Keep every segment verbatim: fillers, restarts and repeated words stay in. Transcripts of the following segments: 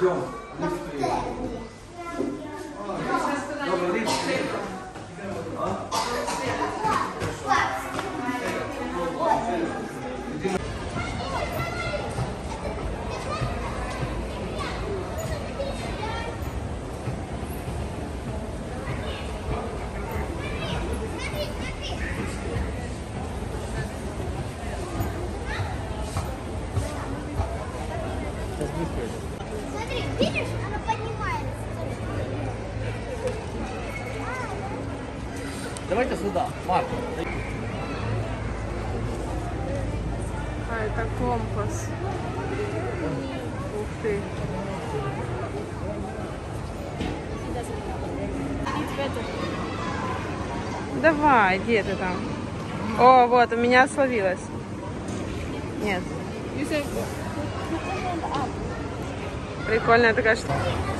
Идем. Добрый день. А? Смотри, видишь, она поднимается. Давайте сюда, Марк. А, это компас. Ух ты. Давай, где ты там? О, вот, у меня словилось. Нет. Прикольная такая штука.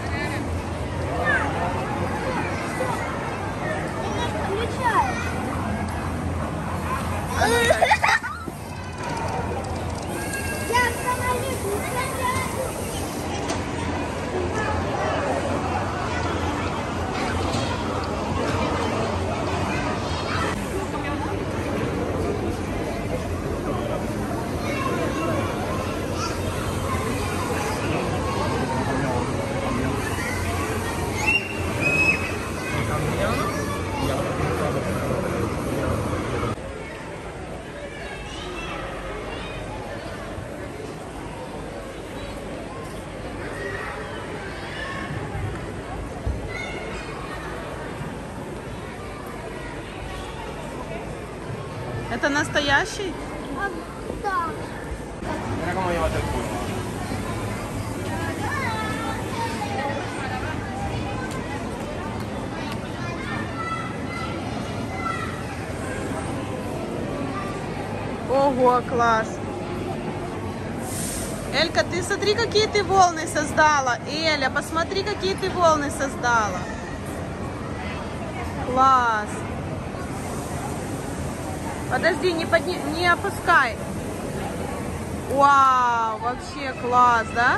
Это настоящий? А, да. Ого, класс. Элька, ты смотри, какие ты волны создала. Эля, посмотри, какие ты волны создала. Класс. Подожди, не, подни... не опускай. Вау, вообще класс, да?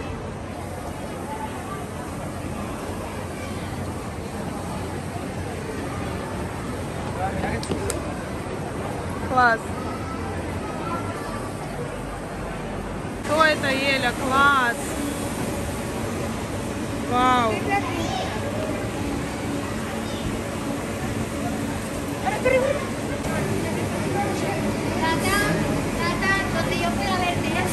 Класс. Что это, Эля? Класс. Вау. Donde yo pueda verte, ya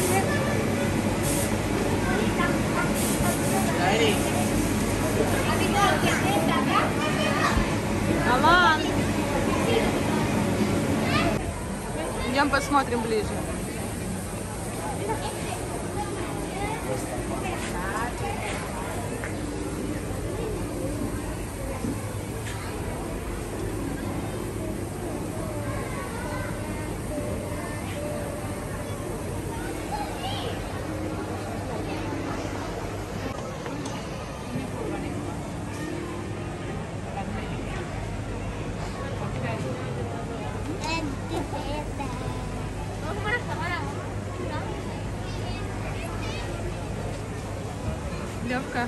Алан. Идем посмотрим ближе. Лёвка.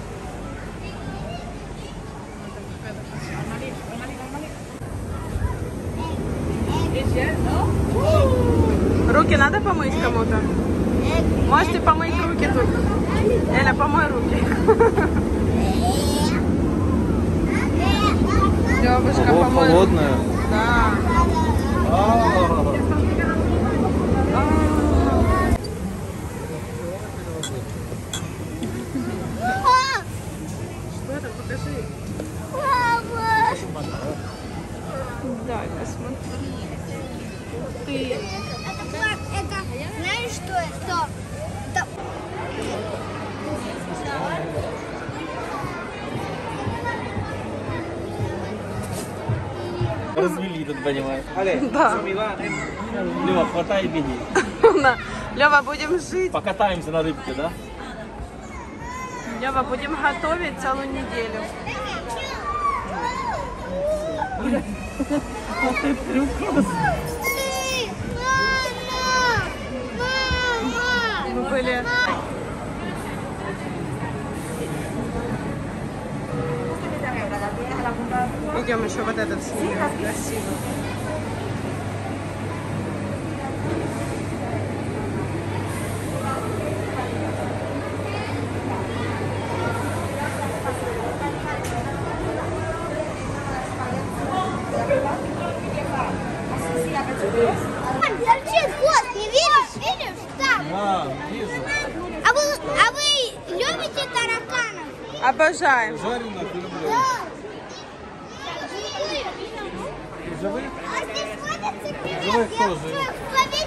Руки надо помыть кому-то? Можете помыть руки тут? Эля, помой руки. Лёвушка, помой. Холодная. Да. Дай посмотри. Ты. Это, это, знаешь, что это? Это... Развели тут, понимаешь? Да. Лёва, хватай и беги. Лёва, будем жить. Покатаемся на рыбке, да? Лёва, будем готовить целую неделю. Мы были... Пойдем еще вот этот снимем. Красиво. Торчит хвост, не видишь? Видишь? Там. А, вижу. А вы, а вы любите тараканов? Обожаем. Жареных люблю. Да. Живых? А здесь водятся Живых креветки. Я тоже. в